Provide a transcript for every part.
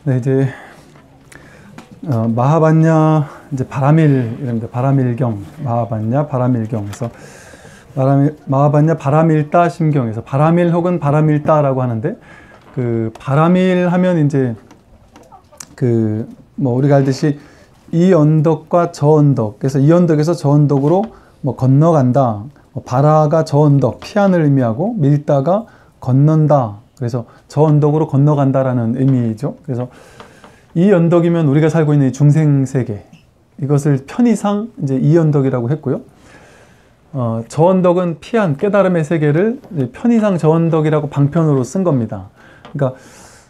네, 이제 마하반야 이제 바라밀이랍니다. 바라밀경, 마하반야 바라밀경에서 마하반야 바라밀다 심경에서 바라밀 혹은 바라밀다라고 하는데, 그 바라밀 하면 이제 그 뭐 우리가 알듯이 이 언덕과 저 언덕, 그래서 이 언덕에서 저 언덕으로 뭐 건너간다. 바라가 저 언덕, 피안을 의미하고 밀다가 건넌다. 그래서 저 언덕으로 건너간다라는 의미죠. 그래서 이 언덕이면 우리가 살고 있는 이 중생세계, 이것을 편의상 이제 이 언덕이라고 했고요. 저 언덕은 피안, 깨달음의 세계를 편의상 저 언덕이라고 방편으로 쓴 겁니다. 그러니까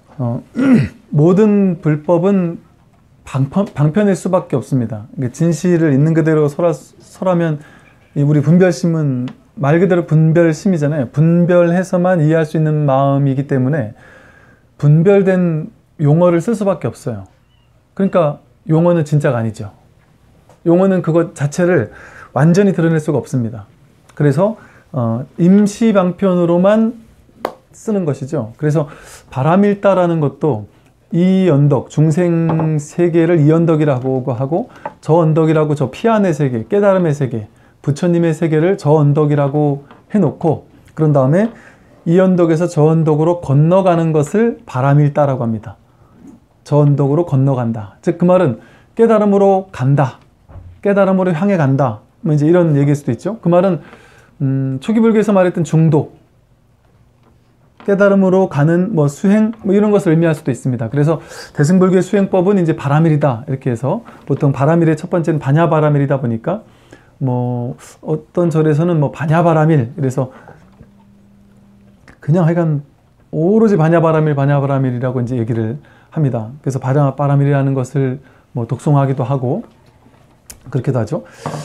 모든 불법은 방편일 수밖에 없습니다. 진실을 있는 그대로 설하면 우리 분별심은 말 그대로 분별심이잖아요. 분별해서만 이해할 수 있는 마음이기 때문에 분별된 용어를 쓸 수밖에 없어요. 그러니까 용어는 진짜가 아니죠. 용어는 그것 자체를 완전히 드러낼 수가 없습니다. 그래서 임시 방편으로만 쓰는 것이죠. 그래서 바라밀다라는 것도 이 언덕, 중생 세계를 이 언덕이라고 하고, 저 언덕이라고 저 피안의 세계, 깨달음의 세계, 부처님의 세계를 저 언덕이라고 해놓고, 그런 다음에 이 언덕에서 저 언덕으로 건너가는 것을 바라밀다라고 합니다. 저 언덕으로 건너간다. 즉 그 말은 깨달음으로 간다, 깨달음으로 향해 간다, 뭐 이제 이런 얘기일 수도 있죠. 그 말은 초기 불교에서 말했던 중도, 깨달음으로 가는 뭐 수행, 뭐 이런 것을 의미할 수도 있습니다. 그래서 대승불교의 수행법은 이제 바라밀이다 이렇게 해서, 보통 바라밀의 첫 번째는 반야바라밀이다 보니까 뭐 어떤 절에서는 뭐 반야바라밀, 그래서 그냥 하여간 오로지 반야바라밀이라고 이제 얘기를 합니다. 그래서 반야바라밀이라는 것을 뭐 독송하기도 하고 그렇게도 하죠.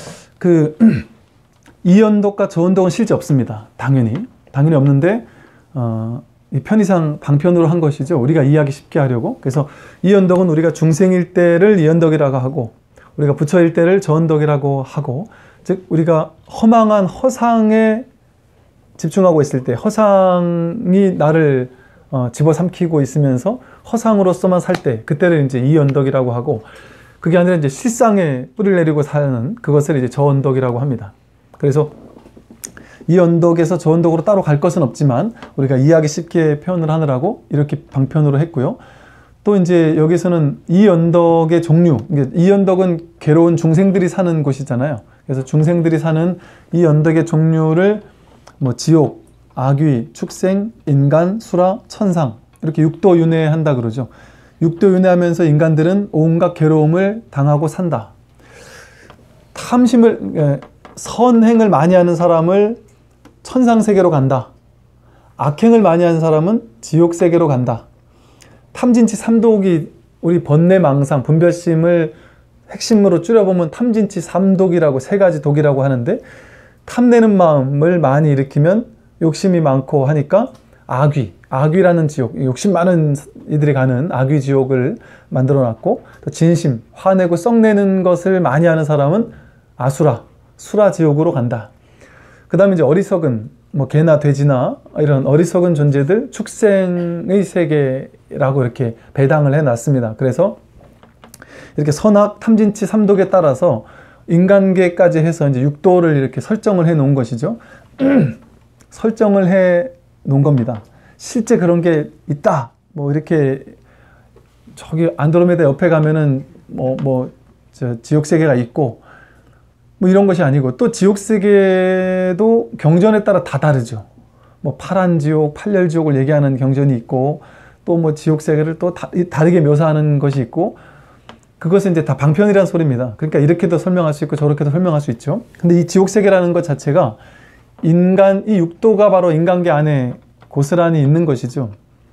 이 언덕과 저 언덕은 실제 없습니다. 당연히 없는데 이 편의상 방편으로 한 것이죠. 우리가 이해하기 쉽게 하려고. 그래서 이 언덕은 우리가 중생일 때를 이 언덕이라고 하고, 우리가 부처일 때를 저 언덕이라고 하고, 즉 우리가 허망한 허상에 집중하고 있을 때, 허상이 나를 집어삼키고 있으면서 허상으로서만 살 때, 그때를 이제 이 언덕이라고 하고, 그게 아니라 이제 실상에 뿌리를 내리고 사는 그것을 이제 저 언덕이라고 합니다. 그래서 이 언덕에서 저 언덕으로 따로 갈 것은 없지만 우리가 이해하기 쉽게 표현을 하느라고 이렇게 방편으로 했고요. 또 이제 여기서는 이 언덕의 종류, 이 언덕은 괴로운 중생들이 사는 곳이잖아요. 그래서 중생들이 사는 이 언덕의 종류를 뭐 지옥, 악귀, 축생, 인간, 수라, 천상, 이렇게 육도윤회한다 그러죠. 육도윤회하면서 인간들은 온갖 괴로움을 당하고 산다. 선행을 많이 하는 사람을 천상세계로 간다. 악행을 많이 하는 사람은 지옥세계로 간다. 탐진치 삼독이, 우리 번뇌망상, 분별심을 핵심으로 줄여보면 탐진치 삼독이라고, 세 가지 독이라고 하는데, 탐내는 마음을 많이 일으키면 욕심이 많고 하니까 악귀라는 지옥, 욕심 많은 이들이 가는 악귀 지옥을 만들어 놨고, 또 진심, 화내고 썩내는 것을 많이 하는 사람은 수라 지옥으로 간다. 그 다음에 이제 어리석은, 뭐 개나 돼지나 이런 어리석은 존재들, 축생의 세계라고 이렇게 배당을 해놨습니다. 그래서 이렇게 선악, 탐진치, 삼독에 따라서 인간계까지 해서 이제 육도를 이렇게 설정을 해 놓은 것이죠. 설정을 해 놓은 겁니다. 실제 그런 게 있다, 뭐 이렇게 저기 안드로메다 옆에 가면은 저 지옥세계가 있고, 뭐 이런 것이 아니고, 또 지옥세계도 경전에 따라 다 다르죠. 뭐 파란 지옥, 팔열 지옥을 얘기하는 경전이 있고, 또 뭐 지옥세계를 또 다르게 묘사하는 것이 있고, 그것은 이제 다 방편이라는 소리입니다. 그러니까 이렇게도 설명할 수 있고 저렇게도 설명할 수 있죠. 근데 이 지옥세계라는 것 자체가 이 육도가 바로 인간계 안에 고스란히 있는 것이죠.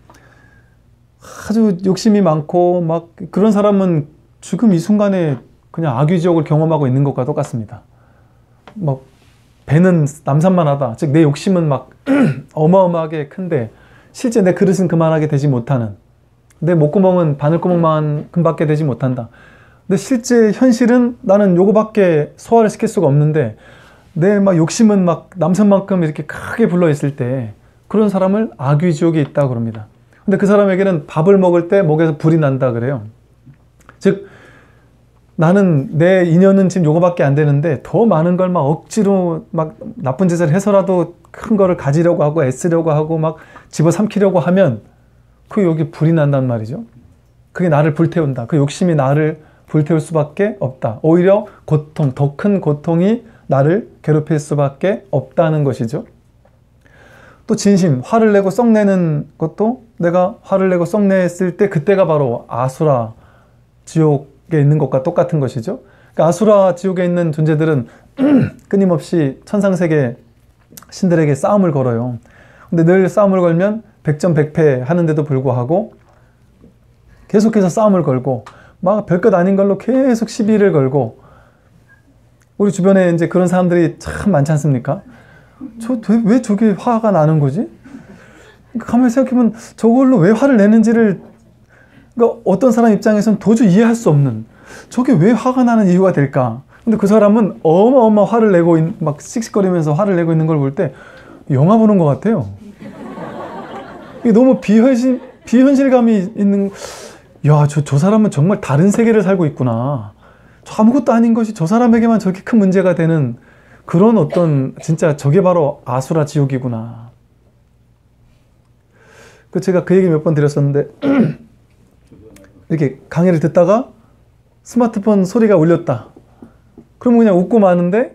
아주 욕심이 많고 막 그런 사람은 지금 이 순간에 그냥 악귀지옥을 경험하고 있는 것과 똑같습니다. 막 배는 남산만 하다, 즉 내 욕심은 막 어마어마하게 큰데 실제 내 그릇은 그만하게 되지 못하는, 내 목구멍은 바늘구멍만큼밖에 되지 못한다. 근데 실제 현실은 나는 요거밖에 소화를 시킬 수가 없는데 내 막 욕심은 막 남산만큼 이렇게 크게 불러 있을 때, 그런 사람을 악귀지옥에 있다고 그럽니다. 근데 그 사람에게는 밥을 먹을 때 목에서 불이 난다 그래요. 즉 나는 내 인연은 지금 요거밖에 안 되는데 더 많은 걸 막 억지로 막 나쁜 짓을 해서라도 큰 거를 가지려고 하고 애쓰려고 하고 막 집어삼키려고 하면 그 여기 불이 난단 말이죠. 그게 나를 불태운다. 그 욕심이 나를 불태울 수밖에 없다. 오히려 고통, 더 큰 고통이 나를 괴롭힐 수밖에 없다는 것이죠. 또 진심, 화를 내고 썩내는 것도 내가 화를 내고 썩냈을 때 그때가 바로 아수라 지옥에 있는 것과 똑같은 것이죠. 그러니까 아수라 지옥에 있는 존재들은 끊임없이 천상세계 신들에게 싸움을 걸어요. 근데 늘 싸움을 걸면 백전백패 하는데도 불구하고 계속해서 싸움을 걸고 막 별것 아닌 걸로 계속 시비를 걸고, 우리 주변에 이제 그런 사람들이 참 많지 않습니까? 왜 저게 화가 나는 거지? 가만히 생각해보면 저걸로 왜 화를 내는지를, 그러니까 어떤 사람 입장에서는 도저히 이해할 수 없는, 저게 왜 화가 나는 이유가 될까? 근데 그 사람은 어마어마 화를 내고 막 씩씩거리면서 화를 내고 있는 걸 볼 때 영화 보는 것 같아요. 이게 너무 비현실감이 있는, 야, 저 사람은 정말 다른 세계를 살고 있구나. 저 아무것도 아닌 것이 저 사람에게만 저렇게 큰 문제가 되는 그런 어떤, 진짜 저게 바로 아수라 지옥이구나. 제가 그 얘기 몇 번 드렸었는데 이렇게 강의를 듣다가 스마트폰 소리가 울렸다. 그러면 그냥 웃고 마는데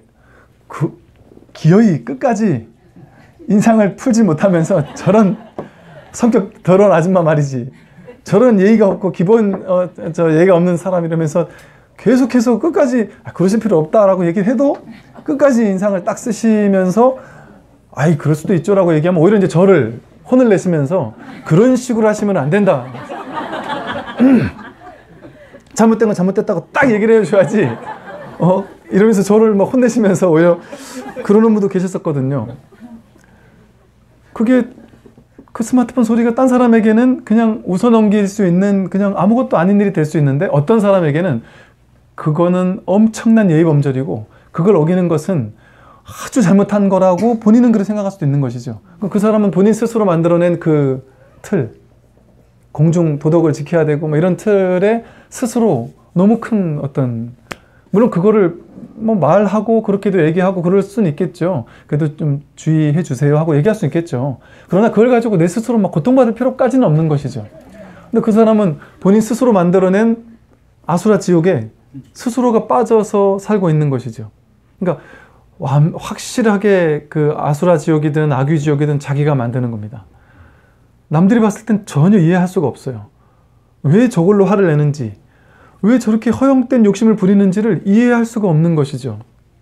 기어이 끝까지 인상을 풀지 못하면서 저런 성격 더러운 아줌마 말이지, 저런 예의가 없고 예의가 없는 사람 이러면서 계속해서 끝까지 그러실 필요 없다라고 얘기를 해도 끝까지 인상을 딱 쓰시면서 아이 그럴 수도 있죠 라고 얘기하면 오히려 이제 저를 혼을 내시면서 그런 식으로 하시면 안 된다. 잘못된 건 잘못됐다고 딱 얘기를 해줘야지. 이러면서 저를 막 혼내시면서 오히려 그러는 분도 계셨었거든요. 그게 그 스마트폰 소리가 딴 사람에게는 그냥 웃어넘길 수 있는 그냥 아무것도 아닌 일이 될 수 있는데, 어떤 사람에게는 그거는 엄청난 예의범절이고 그걸 어기는 것은 아주 잘못한 거라고 본인은 그렇게 생각할 수도 있는 것이죠. 그 사람은 본인 스스로 만들어낸 그 틀, 공중 도덕을 지켜야 되고 뭐 이런 틀에 스스로 너무 큰 어떤, 물론 그거를 뭐 말하고 그렇게도 얘기하고 그럴 수는 있겠죠. 그래도 좀 주의해 주세요 하고 얘기할 수 있겠죠. 그러나 그걸 가지고 내 스스로 막 고통받을 필요까지는 없는 것이죠. 근데 그 사람은 본인 스스로 만들어낸 아수라 지옥에 스스로가 빠져서 살고 있는 것이죠. 그러니까 확실하게 그 아수라 지옥이든 악귀 지옥이든 자기가 만드는 겁니다. 남들이 봤을 땐 전혀 이해할 수가 없어요. 왜 저걸로 화를 내는지, 왜 저렇게 허영된 욕심을 부리는지를 이해할 수가 없는 것이죠.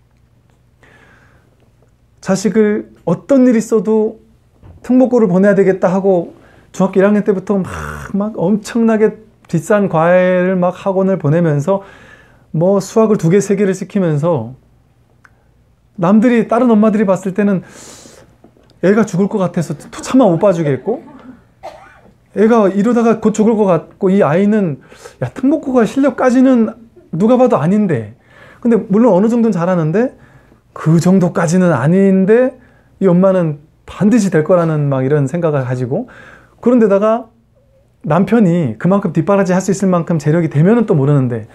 자식을 어떤 일이 있어도 특목고를 보내야 되겠다 하고 중학교 1학년 때부터 막 엄청나게 비싼 과외를 막 학원을 보내면서 뭐 수학을 2개, 3개를 시키면서 남들이, 다른 엄마들이 봤을 때는 애가 죽을 것 같아서 차마 못 봐주겠고, 애가 이러다가 곧 죽을 것 같고, 이 아이는 야 특목고가 실력까지는 누가 봐도 아닌데, 근데 물론 어느 정도는 잘하는데 그 정도까지는 아닌데 이 엄마는 반드시 될 거라는 막 이런 생각을 가지고, 그런데다가 남편이 그만큼 뒷바라지 할 수 있을 만큼 재력이 되면은 또 모르는데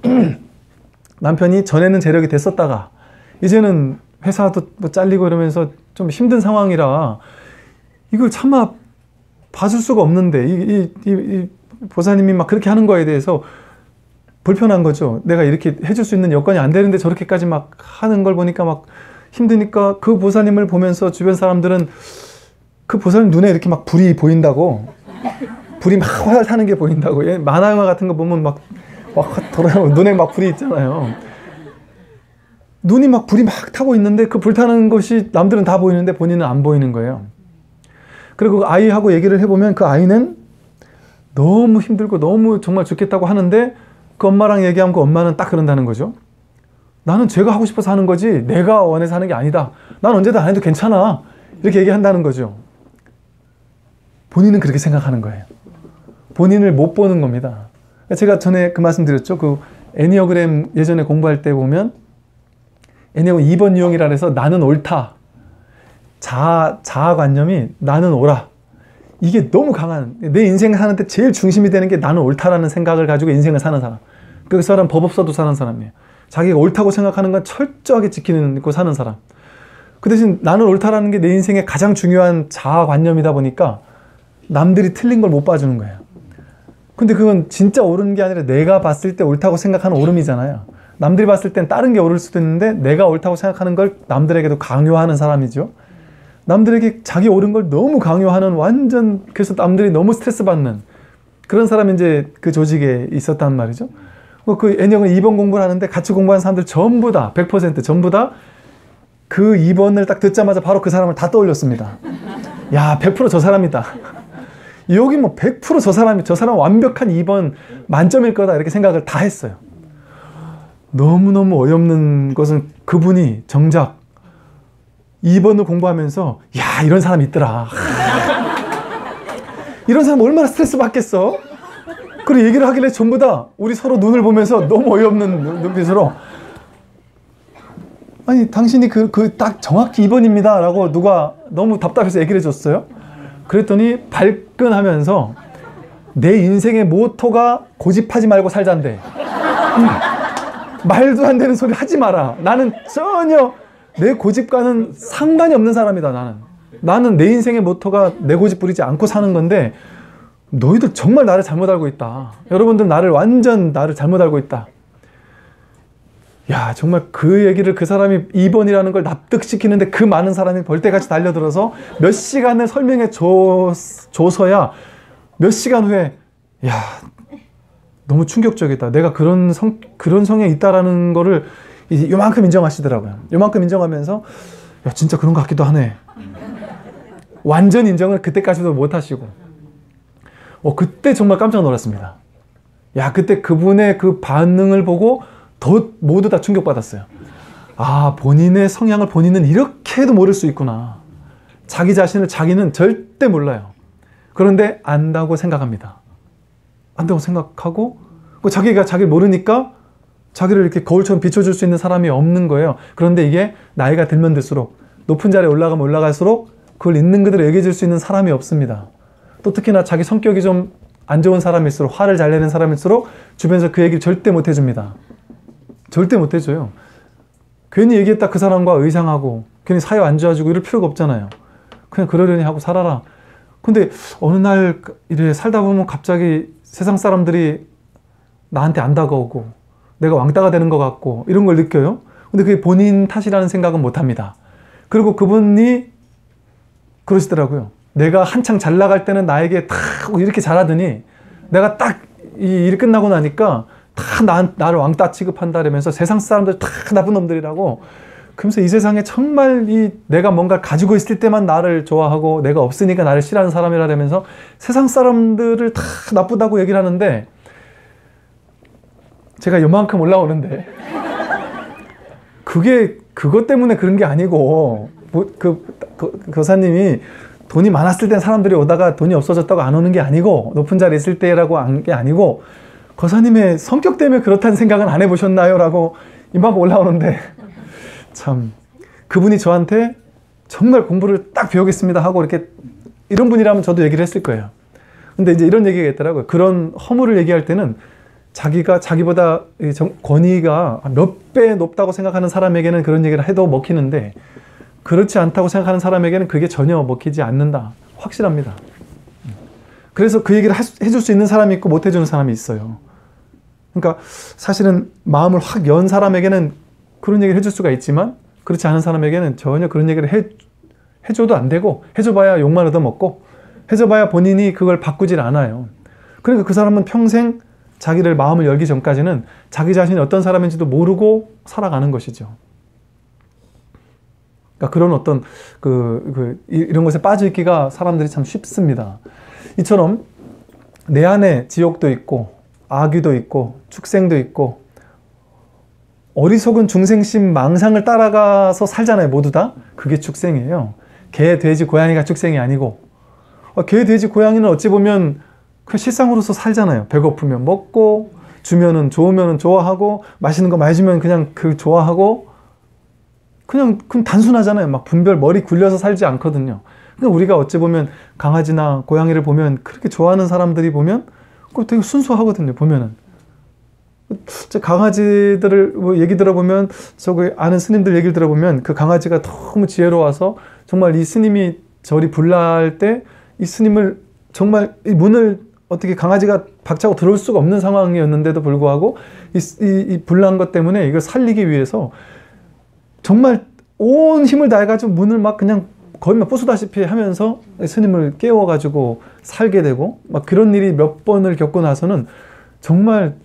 남편이 전에는 재력이 됐었다가 이제는 회사도 뭐 잘리고 이러면서 좀 힘든 상황이라 이걸 차마 봐줄 수가 없는데 이 보사님이 막 그렇게 하는 거에 대해서 불편한 거죠. 내가 이렇게 해줄 수 있는 여건이 안 되는데 저렇게까지 막 하는 걸 보니까 막 힘드니까, 그 보사님을 보면서 주변 사람들은 그 보사님 눈에 이렇게 막 불이 보인다고, 불이 막 활활 타는 게 보인다고. 만화 영화 같은 거 보면 막 돌아요. 눈에 막 불이 있잖아요. 눈이 막 불이 막 타고 있는데 그 불타는 것이 남들은 다 보이는데 본인은 안 보이는 거예요. 그리고 그 아이하고 얘기를 해보면 그 아이는 너무 힘들고 너무 정말 좋겠다고 하는데 그 엄마랑 얘기하면 그 엄마는 딱 그런다는 거죠. 나는 제가 하고 싶어서 하는 거지 내가 원해서 하는 게 아니다. 난 언제든 안 해도 괜찮아. 이렇게 얘기한다는 거죠. 본인은 그렇게 생각하는 거예요. 본인을 못 보는 겁니다. 제가 전에 그 말씀 드렸죠. 그 애니어그램 예전에 공부할 때 보면 애니어그램 2번 유형이라 해서 나는 옳다. 자아관념이 나는 옳아. 이게 너무 강한, 내 인생 사는데 제일 중심이 되는 게 나는 옳다라는 생각을 가지고 인생을 사는 사람. 그 사람 법 없어도 사는 사람이에요. 자기가 옳다고 생각하는 건 철저하게 지키고 사는 사람. 그 대신 나는 옳다라는 게 내 인생의 가장 중요한 자아관념이다 보니까 남들이 틀린 걸 못 봐주는 거예요. 근데 그건 진짜 옳은 게 아니라 내가 봤을 때 옳다고 생각하는 옳음이잖아요. 남들이 봤을 땐 다른 게 옳을 수도 있는데 내가 옳다고 생각하는 걸 남들에게도 강요하는 사람이죠. 남들에게 자기 옳은 걸 너무 강요하는 완전, 그래서 남들이 너무 스트레스 받는 그런 사람이 이제 그 조직에 있었단 말이죠. 그 애녕은 2번 공부를 하는데 같이 공부하는 사람들 전부 다 100% 전부 다 그 2번을 딱 듣자마자 바로 그 사람을 다 떠올렸습니다. 야, 100% 저 사람이다. 여기 뭐 100% 저 사람 완벽한 2번 만점일 거다 이렇게 생각을 다 했어요. 너무너무 어이없는 것은 그분이 정작 2번을 공부하면서 야, 이런 사람이 있더라. 이런 사람 얼마나 스트레스 받겠어? 그리고 얘기를 하길래 전부 다 우리 서로 눈을 보면서 너무 어이없는 눈빛으로 아니 당신이 딱 정확히 2번입니다 라고 누가 너무 답답해서 얘기를 해줬어요. 그랬더니 발끈하면서 내 인생의 모토가 고집하지 말고 살자인데 말도 안 되는 소리 하지 마라. 나는 전혀 내 고집과는 상관이 없는 사람이다. 나는 내 인생의 모토가 내 고집 부리지 않고 사는 건데 너희들 정말 나를 잘못 알고 있다. 여러분들 완전 나를 잘못 알고 있다. 야, 정말 그 얘기를 그 사람이 2번이라는 걸 납득시키는데 그 많은 사람이 벌떼같이 달려들어서 몇 시간을 설명해 줘서야 몇 시간 후에 야, 너무 충격적이다. 내가 그런 성향이 있다라는 거를 이제 요만큼 인정하시더라고요. 요만큼 인정하면서 야, 진짜 그런 것 같기도 하네. 완전 인정을 그때까지도 못 하시고 그때 정말 깜짝 놀랐습니다. 야, 그때 그분의 그 반응을 보고 모두 다 충격받았어요. 아, 본인의 성향을 본인은 이렇게도 모를 수 있구나. 자기 자신을 자기는 절대 몰라요. 그런데 안다고 생각합니다. 안다고 생각하고 자기가 자기를 모르니까 자기를 이렇게 거울처럼 비춰줄 수 있는 사람이 없는 거예요. 그런데 이게 나이가 들면 들수록 높은 자리에 올라가면 올라갈수록 그걸 있는 그대로 얘기해 줄 수 있는 사람이 없습니다. 또 특히나 자기 성격이 좀 안 좋은 사람일수록, 화를 잘 내는 사람일수록 주변에서 그 얘기를 절대 못 해줍니다. 절대 못 해줘요. 괜히 얘기했다 그 사람과 의상하고 괜히 사회 안 좋아지고 이럴 필요가 없잖아요. 그냥 그러려니 하고 살아라. 근데 어느 날 이래 살다 보면 갑자기 세상 사람들이 나한테 안 다가오고 내가 왕따가 되는 것 같고 이런 걸 느껴요. 근데 그게 본인 탓이라는 생각은 못 합니다. 그리고 그분이 그러시더라고요. 내가 한창 잘 나갈 때는 나에게 다 이렇게 잘하더니 내가 딱 이 일이 끝나고 나니까 다 나를 왕따 취급한다 이러면서 세상 사람들 다 나쁜 놈들이라고. 그러면서 이 세상에 정말 내가 뭔가 가지고 있을 때만 나를 좋아하고 내가 없으니까 나를 싫어하는 사람이라 면서 세상 사람들을 다 나쁘다고 얘기를 하는데 제가 요만큼 올라오는데 그것 때문에 그런 게 아니고 교사님이 돈이 많았을 땐 사람들이 오다가 돈이 없어졌다고 안 오는 게 아니고 높은 자리에 있을 때라고 한 게 아니고 거사님의 성격 때문에 그렇다는 생각은 안 해보셨나요? 라고 이만큼 올라오는데 참 그분이 저한테 정말 공부를 딱 배우겠습니다 하고 이렇게 이런 분이라면 저도 얘기를 했을 거예요. 근데 이제 이런 얘기가 있더라고요. 그런 허물을 얘기할 때는 자기가 자기보다 권위가 몇 배 높다고 생각하는 사람에게는 그런 얘기를 해도 먹히는데 그렇지 않다고 생각하는 사람에게는 그게 전혀 먹히지 않는다. 확실합니다. 그래서 그 얘기를 해줄 수 있는 사람이 있고 못 해주는 사람이 있어요. 그러니까 사실은 마음을 확 연 사람에게는 그런 얘기를 해줄 수가 있지만 그렇지 않은 사람에게는 전혀 그런 얘기를 해줘도 안 되고 해줘봐야 욕만 얻어먹고 해줘봐야 본인이 그걸 바꾸질 않아요. 그러니까 그 사람은 평생 자기를 마음을 열기 전까지는 자기 자신이 어떤 사람인지도 모르고 살아가는 것이죠. 그러니까 그런 어떤 이런 것에 빠져있기가 사람들이 참 쉽습니다. 이처럼 내 안에 지옥도 있고 악귀도 있고 축생도 있고 어리석은 중생심 망상을 따라가서 살잖아요. 모두 다. 그게 축생이에요. 개, 돼지, 고양이가 축생이 아니고 개, 돼지, 고양이는 어찌 보면 그 실상으로서 살잖아요. 배고프면 먹고 주면은 좋으면은 좋아하고 맛있는 거 많이 주면 그냥 좋아하고 그냥 단순하잖아요. 막 분별 머리 굴려서 살지 않거든요. 그러니까 우리가 어찌 보면 강아지나 고양이를 보면 그렇게 좋아하는 사람들이 보면 그거 되게 순수하거든요. 보면은 강아지들을 뭐 얘기 들어보면 저기 아는 스님들 얘기를 들어보면 그 강아지가 너무 지혜로워서 정말 이 스님이 절이 불날 때 이 스님을 정말 이 문을 어떻게 강아지가 박차고 들어올 수가 없는 상황이었는데도 불구하고 이 불난 것 때문에 이걸 살리기 위해서 정말 온 힘을 다해가지고 문을 막 그냥 거의 막 부수다시피 하면서 스님을 깨워가지고 살게 되고 막 그런 일이 몇 번을 겪고 나서는 정말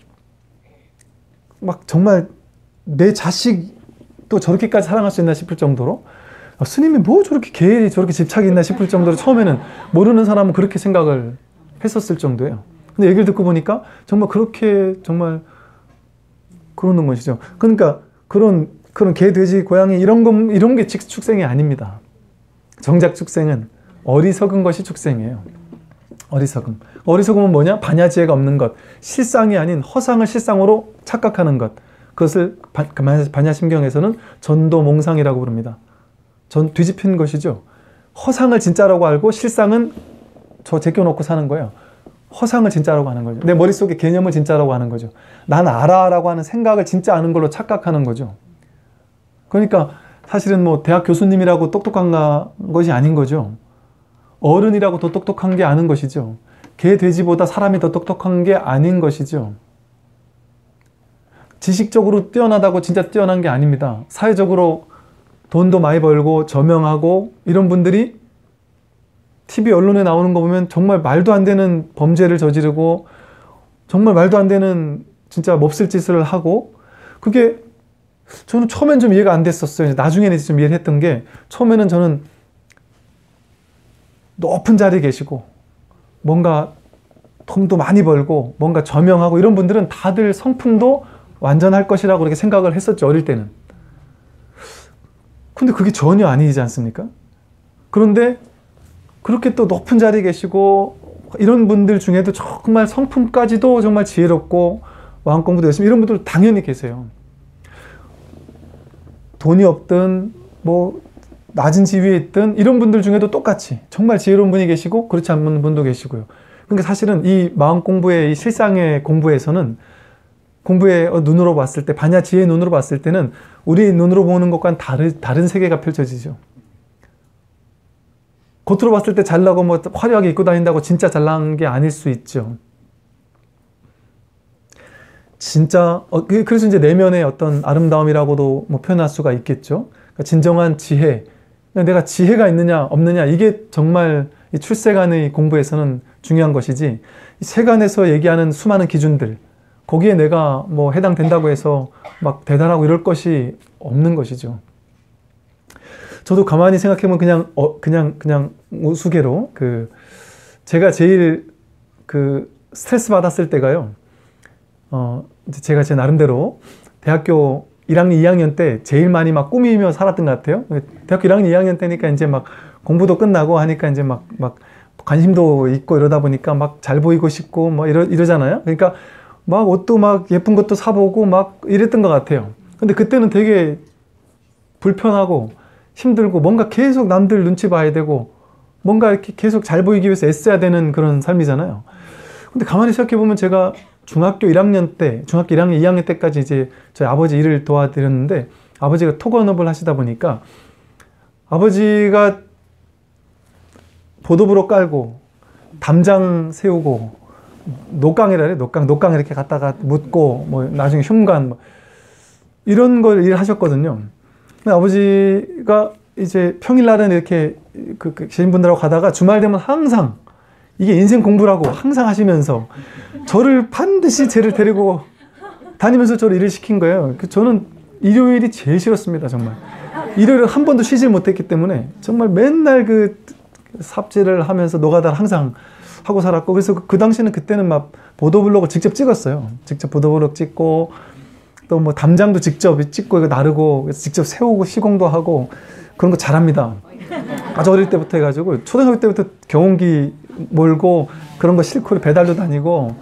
막 정말 내 자식도 저렇게까지 사랑할 수 있나 싶을 정도로 스님이 뭐 저렇게 개에 저렇게 집착이 있나 싶을 정도로 처음에는 모르는 사람은 그렇게 생각을 했었을 정도예요. 근데 얘기를 듣고 보니까 정말 그렇게 정말 그러는 것이죠. 그러니까 그런 개, 돼지, 고양이 이런 게 축생이 아닙니다. 정작 축생은 어리석은 것이 축생이에요. 어리석음. 어리석음은 뭐냐? 반야지혜가 없는 것. 실상이 아닌 허상을 실상으로 착각하는 것. 그것을 반야심경에서는 전도몽상이라고 부릅니다. 뒤집힌 것이죠. 허상을 진짜라고 알고 실상은 저 제껴놓고 사는 거예요. 허상을 진짜라고 하는 거죠. 내 머릿속에 개념을 진짜라고 하는 거죠. 난 알아라고 하는 생각을 진짜 아는 걸로 착각하는 거죠. 그러니까 사실은 뭐 대학 교수님이라고 똑똑한 것이 아닌 거죠. 어른이라고 더 똑똑한 게 아닌 것이죠. 개, 돼지보다 사람이 더 똑똑한 게 아닌 것이죠. 지식적으로 뛰어나다고 진짜 뛰어난 게 아닙니다. 사회적으로 돈도 많이 벌고 저명하고 이런 분들이 TV 언론에 나오는 거 보면 정말 말도 안 되는 범죄를 저지르고 정말 말도 안 되는 진짜 몹쓸 짓을 하고 그게 저는 처음엔 좀 이해가 안 됐었어요. 나중에는 좀 이해를 했던 게 처음에는 저는 높은 자리에 계시고 뭔가 돈도 많이 벌고 뭔가 저명하고 이런 분들은 다들 성품도 완전할 것이라고 그렇게 생각을 했었죠. 어릴 때는. 근데 그게 전혀 아니지 않습니까? 그런데 그렇게 또 높은 자리에 계시고 이런 분들 중에도 정말 성품까지도 정말 지혜롭고 마음공부도 열심히 이런 분들 당연히 계세요. 돈이 없든 뭐 낮은 지위에 있든 이런 분들 중에도 똑같이 정말 지혜로운 분이 계시고 그렇지 않은 분도 계시고요. 그러니까 사실은 이 마음공부의 이 실상의 공부에서는 공부의 눈으로 봤을 때 반야지혜의 눈으로 봤을 때는 우리 눈으로 보는 것과는 다른 세계가 펼쳐지죠. 겉으로 봤을 때 잘나고 뭐 화려하게 입고 다닌다고 진짜 잘난 게 아닐 수 있죠. 진짜 그래서 이제 내면의 어떤 아름다움이라고도 뭐 표현할 수가 있겠죠. 그러니까 진정한 지혜, 내가 지혜가 있느냐 없느냐 이게 정말 이 출세간의 공부에서는 중요한 것이지 이 세간에서 얘기하는 수많은 기준들 거기에 내가 뭐 해당된다고 해서 막 대단하고 이럴 것이 없는 것이죠. 저도 가만히 생각해보면 그냥 우스개로 제가 제일 스트레스 받았을 때가요. 제가 제 나름대로 대학교 1학년, 2학년 때 제일 많이 막 꾸미며 살았던 것 같아요. 대학교 1학년, 2학년 때니까 이제 막 공부도 끝나고 하니까 이제 막 관심도 있고 이러다 보니까 막 잘 보이고 싶고 뭐 이러잖아요. 그러니까 막 옷도 막 예쁜 것도 사보고 막 이랬던 것 같아요. 근데 그때는 되게 불편하고 힘들고 뭔가 계속 남들 눈치 봐야 되고 뭔가 이렇게 계속 잘 보이기 위해서 애써야 되는 그런 삶이잖아요. 근데 가만히 생각해보면 제가 중학교 1학년 때, 중학교 1학년, 2학년 때까지 이제 저희 아버지 일을 도와드렸는데 아버지가 토건업을 하시다 보니까 아버지가 보도부로 깔고 담장 세우고 녹강이라 그래, 녹강 이렇게 갖다가 묻고 뭐 나중에 흉관 뭐 이런 걸 일하셨거든요. 아버지가 이제 평일날은 이렇게 지인분들하고 가다가 주말 되면 항상 이게 인생 공부라고 항상 하시면서 저를 반드시 쟤를 데리고 다니면서 저를 일을 시킨 거예요. 저는 일요일이 제일 싫었습니다. 정말 일요일은 한 번도 쉬질 못했기 때문에 정말 맨날 삽질을 하면서 노가다를 항상 하고 살았고 그래서 그 당시에는 그때는 막 보도블록을 직접 찍었어요. 직접 보도블록 찍고 또 뭐 담장도 직접 찍고 이거 나르고 그래서 직접 세우고 시공도 하고 그런 거 잘합니다. 아주 어릴 때부터 해가지고 초등학교 때부터 경운기 몰고 그런 거 싣고 배달도 다니고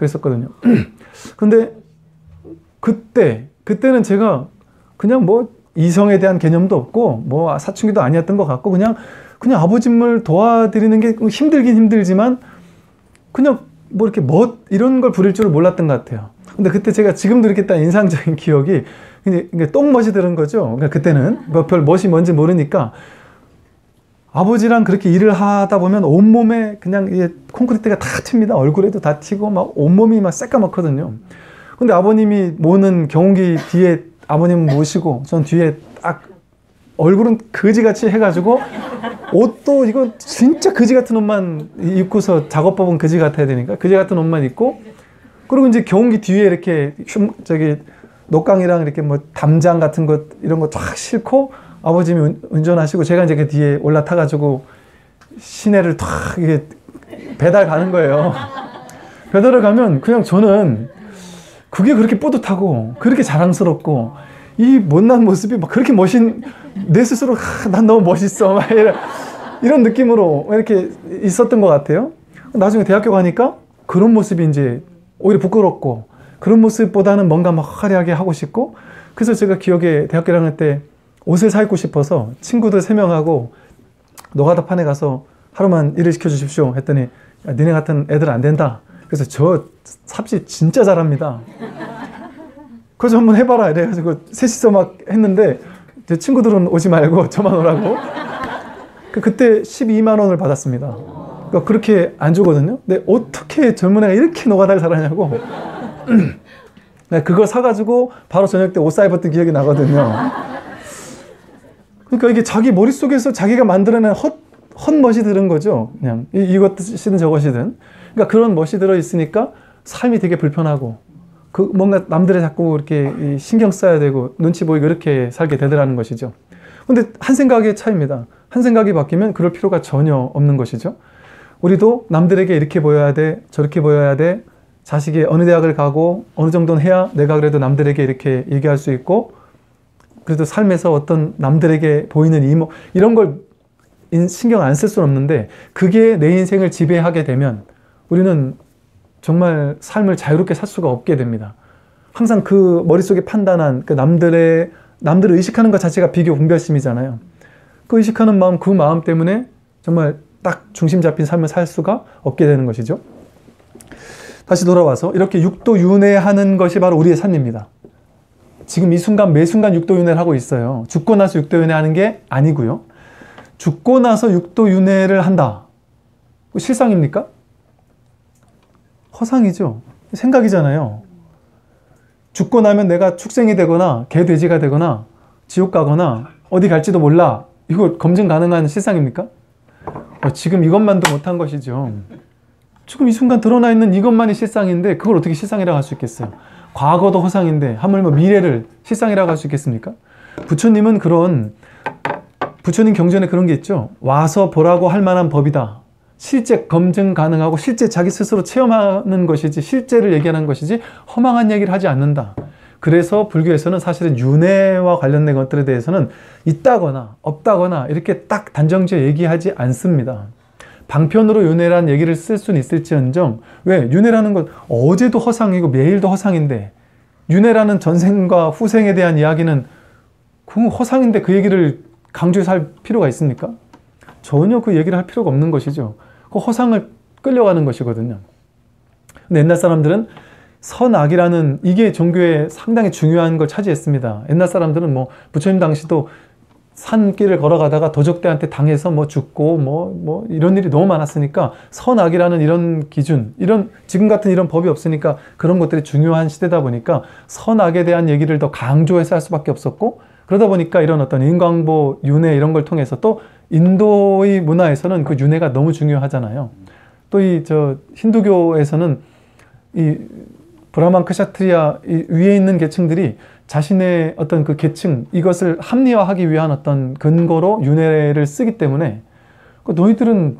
그랬었거든요. 근데 그때는 제가 그냥 뭐 이성에 대한 개념도 없고 뭐 사춘기도 아니었던 것 같고 그냥 아버님을 도와드리는 게 힘들긴 힘들지만 그냥 뭐 이렇게 이런 걸 부릴 줄을 몰랐던 것 같아요. 근데 그때 제가 지금도 이렇게 딱 인상적인 기억이 그냥 똥멋이 들은 거죠. 그러니까 그때는 뭐 별 멋이 뭔지 모르니까 아버지랑 그렇게 일을 하다 보면 온몸에 그냥 이게 콘크리트가 다 튑니다. 얼굴에도 다 튀고 막 온몸이 막 새까맣거든요. 근데 아버님이 모는 경운기 뒤에 아버님 모시고 전 뒤에 딱 얼굴은 거지같이 해가지고 옷도 이거 진짜 거지 같은 옷만 입고서 작업법은 거지 같아야 되니까 거지 같은 옷만 입고 그리고 이제 경운기 뒤에 이렇게 녹강이랑 이렇게 뭐 담장 같은 것 이런 거 쫙 싣고 아버님이 운전하시고 제가 이제 그 뒤에 올라타가지고 시내를 탁 이게 배달 가는 거예요. 배달을 가면 그냥 저는 그게 그렇게 뿌듯하고 그렇게 자랑스럽고 이 못난 모습이 막 그렇게 내 스스로 난 너무 멋있어 막 이런 느낌으로 이렇게 있었던 것 같아요. 나중에 대학교 가니까 그런 모습이 이제 오히려 부끄럽고 그런 모습보다는 뭔가 막 화려하게 하고 싶고 그래서 제가 기억에 대학교 1학년 때 옷을 사 입고 싶어서 친구들 3명하고 노가다판에 가서 하루만 일을 시켜주십시오 했더니 야, 니네 같은 애들 안 된다. 그래서 저 삽질 진짜 잘합니다. 그래서 한번 해봐라 이래가지고 셋이서 막 했는데 제 친구들은 오지 말고 저만 오라고 그때 12만 원을 받았습니다. 그러니까 그렇게 안 주거든요. 근데 어떻게 젊은 애가 이렇게 노가다를 잘하냐고 그거 사가지고 바로 저녁 때 옷 사 입었던 기억이 나거든요. 그러니까 이게 자기 머릿속에서 자기가 만들어낸 헛멋이 들은 거죠. 그냥 이것이든 저것이든. 그러니까 그런 멋이 들어있으니까 삶이 되게 불편하고 뭔가 남들의 자꾸 이렇게 신경 써야 되고 눈치 보이고 이렇게 살게 되더라는 것이죠. 근데 한 생각의 차이입니다. 한 생각이 바뀌면 그럴 필요가 전혀 없는 것이죠. 우리도 남들에게 이렇게 보여야 돼, 저렇게 보여야 돼, 자식이 어느 대학을 가고 어느 정도는 해야 내가 그래도 남들에게 이렇게 얘기할 수 있고 그래도 삶에서 어떤 남들에게 보이는 이런 걸 신경 안 쓸 수는 없는데 그게 내 인생을 지배하게 되면 우리는 정말 삶을 자유롭게 살 수가 없게 됩니다. 항상 그 머릿속에 판단한 그 남들을 의식하는 것 자체가 비교 분별심이잖아요. 그 의식하는 마음, 그 마음 때문에 정말 딱 중심 잡힌 삶을 살 수가 없게 되는 것이죠. 다시 돌아와서 이렇게 육도윤회하는 것이 바로 우리의 삶입니다. 지금 이 순간 매 순간 육도윤회를 하고 있어요. 죽고 나서 육도윤회하는 게 아니고요. 죽고 나서 육도윤회를 한다. 실상입니까? 허상이죠. 생각이잖아요. 죽고 나면 내가 축생이 되거나 개 돼지가 되거나 지옥 가거나 어디 갈지도 몰라. 이거 검증 가능한 실상입니까? 지금 이것만도 못한 것이죠. 지금 이 순간 드러나 있는 이것만이 실상인데 그걸 어떻게 실상이라고 할 수 있겠어요? 과거도 허상인데 하물며 미래를 실상이라고 할 수 있겠습니까? 부처님은 부처님 경전에 그런 게 있죠. 와서 보라고 할 만한 법이다. 실제 검증 가능하고 실제 자기 스스로 체험하는 것이지 실제를 얘기하는 것이지 허망한 얘기를 하지 않는다. 그래서 불교에서는 사실은 윤회와 관련된 것들에 대해서는 있다거나 없다거나 이렇게 딱 단정지어 얘기하지 않습니다. 방편으로 윤회라는 얘기를 쓸 수는 있을지언정 왜? 윤회라는 건 어제도 허상이고 매일도 허상인데 윤회라는 전생과 후생에 대한 이야기는 그 허상인데 그 얘기를 강조해서 할 필요가 있습니까? 전혀 그 얘기를 할 필요가 없는 것이죠. 그 허상을 끌려가는 것이거든요. 근데 옛날 사람들은 선악이라는 이게 종교에 상당히 중요한 걸 차지했습니다. 옛날 사람들은 뭐 부처님 당시도 산길을 걸어가다가 도적대한테 당해서 뭐 죽고 뭐 이런 일이 너무 많았으니까 선악이라는 이런 기준, 지금 같은 이런 법이 없으니까 그런 것들이 중요한 시대다 보니까 선악에 대한 얘기를 더 강조해서 할 수밖에 없었고 그러다 보니까 이런 어떤 인광보, 윤회 이런 걸 통해서 또 인도의 문화에서는 그 윤회가 너무 중요하잖아요. 또 힌두교에서는 이 브라만 크샤트리아 위에 있는 계층들이 자신의 어떤 그 계층 이것을 합리화하기 위한 어떤 근거로 윤회를 쓰기 때문에 너희는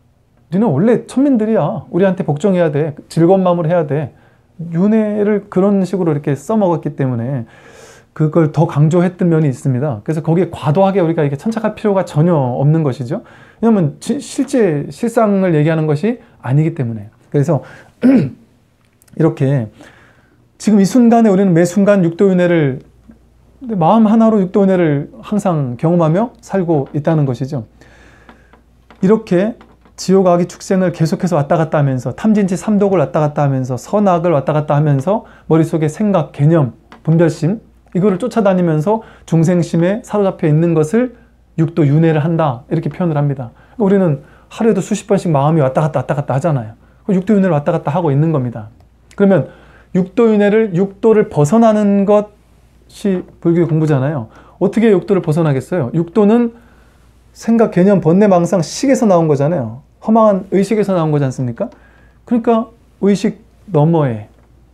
원래 천민들이야. 우리한테 복종해야 돼. 즐거운 마음으로 해야 돼. 윤회를 그런 식으로 이렇게 써먹었기 때문에 그걸 더 강조했던 면이 있습니다. 그래서 거기에 과도하게 우리가 이렇게 천착할 필요가 전혀 없는 것이죠. 왜냐하면 실제 실상을 얘기하는 것이 아니기 때문에. 그래서 이렇게 지금 이 순간에 우리는 매 순간 육도윤회를 근데 마음 하나로 육도은혜를 항상 경험하며 살고 있다는 것이죠. 이렇게 지옥 악의 축생을 계속해서 왔다 갔다 하면서 탐진치 삼독을 왔다 갔다 하면서 선악을 왔다 갔다 하면서 머릿속에 생각, 개념, 분별심 이거를 쫓아다니면서 중생심에 사로잡혀 있는 것을 육도 윤회를 한다 이렇게 표현을 합니다. 우리는 하루에도 수십 번씩 마음이 왔다 갔다 하잖아요. 육도 윤회를 왔다 갔다 하고 있는 겁니다. 그러면 육도 윤회를 육도를 벗어나는 것이 불교의 공부잖아요. 어떻게 육도를 벗어나겠어요? 육도는 생각, 개념, 번뇌, 망상, 식에서 나온 거잖아요. 허망한 의식에서 나온 거지 않습니까? 그러니까 의식 너머에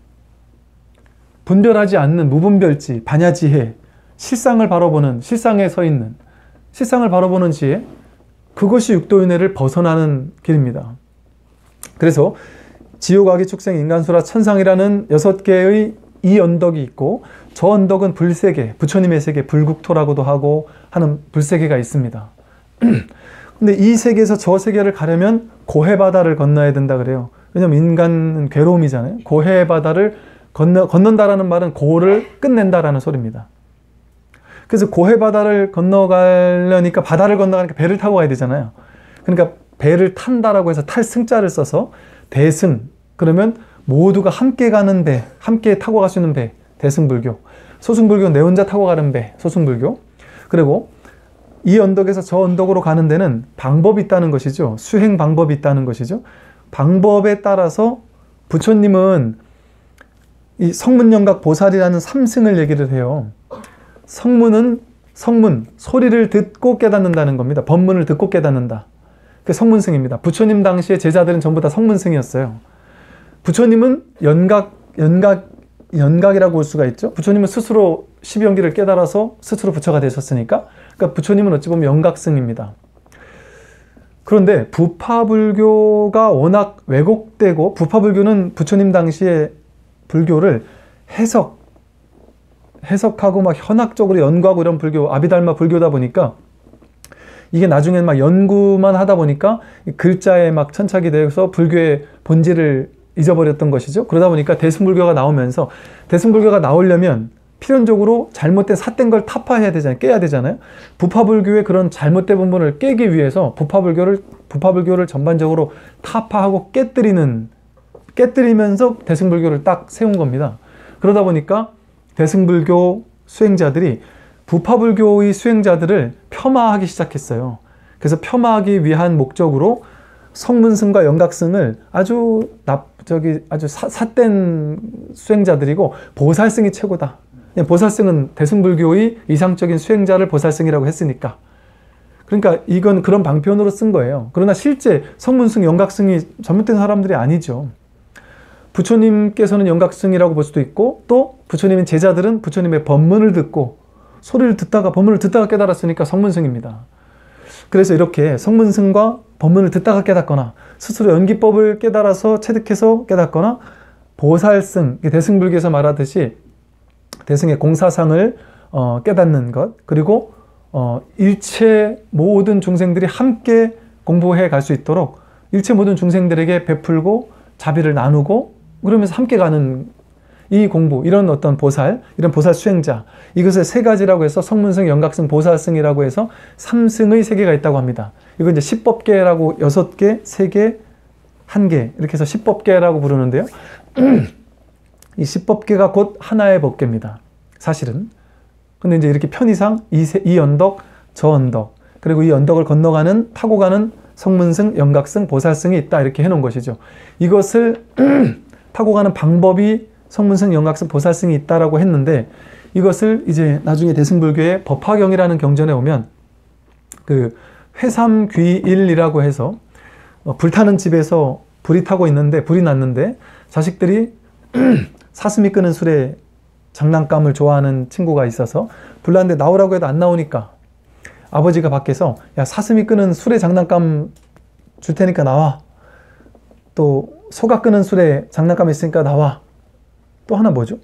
분별하지 않는 무분별지, 반야지혜, 실상을 바라보는, 실상에 서 있는, 실상을 바라보는 지혜, 그것이 육도윤회를 벗어나는 길입니다. 그래서 지옥, 악의 축생, 인간수라, 천상이라는 6개의 이 언덕이 있고 저 언덕은 불세계, 부처님의 세계, 불국토라고도 하고 하는 불세계가 있습니다. 근데 이 세계에서 저 세계를 가려면 고해바다를 건너야 된다 그래요. 왜냐면 인간은 괴로움이잖아요. 고해바다를 건넌다라는 말은 고를 끝낸다라는 소리입니다. 그래서 고해바다를 건너가려니까 바다를 건너가니까 배를 타고 가야 되잖아요. 그러니까 배를 탄다라고 해서 탈 승자를 써서 대승, 그러면 모두가 함께 가는 배, 함께 타고 갈 수 있는 배, 대승불교. 소승불교는 내 혼자 타고 가는 배, 소승불교. 그리고 이 언덕에서 저 언덕으로 가는 데는 방법이 있다는 것이죠. 수행 방법이 있다는 것이죠. 방법에 따라서 부처님은 이 성문영각 보살이라는 삼승을 얘기를 해요. 성문은 성문, 소리를 듣고 깨닫는다는 겁니다. 법문을 듣고 깨닫는다. 그게 성문승입니다. 부처님 당시의 제자들은 전부 다 성문승이었어요. 부처님은 연각이라고 볼 수가 있죠. 부처님은 스스로 12연기를 깨달아서 스스로 부처가 되셨으니까, 그러니까 부처님은 어찌 보면 연각승입니다. 그런데 부파불교가 워낙 왜곡되고, 부파불교는 부처님 당시의 불교를 해석하고 막 현학적으로 연구하고 이런 불교, 아비달마 불교다 보니까 이게 나중에 막 연구만 하다 보니까 글자에 막 천착이 되어서 불교의 본질을 잊어버렸던 것이죠. 그러다 보니까 대승불교가 나오면서, 대승불교가 나오려면 필연적으로 잘못된 삿된 걸 타파해야 되잖아요. 깨야 되잖아요. 부파불교의 그런 잘못된 부분을 깨기 위해서 부파불교를 전반적으로 타파하고 깨뜨리면서 대승불교를 딱 세운 겁니다. 그러다 보니까 대승불교 수행자들이 부파불교의 수행자들을 폄하하기 시작했어요. 그래서 폄하하기 위한 목적으로 성문승과 연각승을 아주 삿된 수행자들이고 보살승이 최고다. 보살승은 대승불교의 이상적인 수행자를 보살승이라고 했으니까. 그러니까 이건 그런 방편으로 쓴 거예요. 그러나 실제 성문승, 연각승이 잘못된 사람들이 아니죠. 부처님께서는 연각승이라고 볼 수도 있고, 또 부처님의 제자들은 부처님의 법문을 듣고 소리를 듣다가 법문을 듣다가 깨달았으니까 성문승입니다. 그래서 이렇게 성문승과 법문을 듣다가 깨닫거나 스스로 연기법을 깨달아서 체득해서 깨닫거나 보살승, 대승불교에서 말하듯이 대승의 공사상을 깨닫는 것, 그리고 일체 모든 중생들이 함께 공부해 갈 수 있도록 일체 모든 중생들에게 베풀고 자비를 나누고 그러면서 함께 가는 이 공부, 이런 어떤 보살, 이런 보살 수행자, 이것을 세 가지라고 해서 성문승, 연각승, 보살승이라고 해서 3승의 세계가 있다고 합니다. 이거 이제 10법계라고 6개, 3개, 1개 이렇게 해서 10법계라고 부르는데요. 이 10법계가 곧 하나의 법계입니다. 사실은. 근데 이제 이렇게 편의상 이 언덕, 저 언덕, 그리고 이 언덕을 건너가는, 타고 가는 성문승, 연각승, 보살승이 있다 이렇게 해놓은 것이죠. 이것을 타고 가는 방법이 성문승, 연각승, 보살승이 있다라고 했는데, 이것을 이제 나중에 대승불교의 법화경이라는 경전에 오면 그 회삼귀일이라고 해서 불타는 집에서 불이 타고 있는데, 불이 났는데 자식들이 사슴이 끄는 술에 장난감을 좋아하는 친구가 있어서 불났는데 나오라고 해도 안 나오니까 아버지가 밖에서 야, 사슴이 끄는 술에 장난감 줄 테니까 나와. 또 소가 끄는 술에 장난감 있으니까 나와. 또 하나 뭐죠?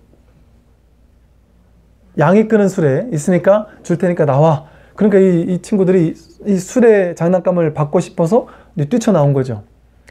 양이 끄는 술에 있으니까 줄 테니까 나와. 그러니까 이 친구들이 이 술에 장난감을 받고 싶어서 뛰쳐나온 거죠.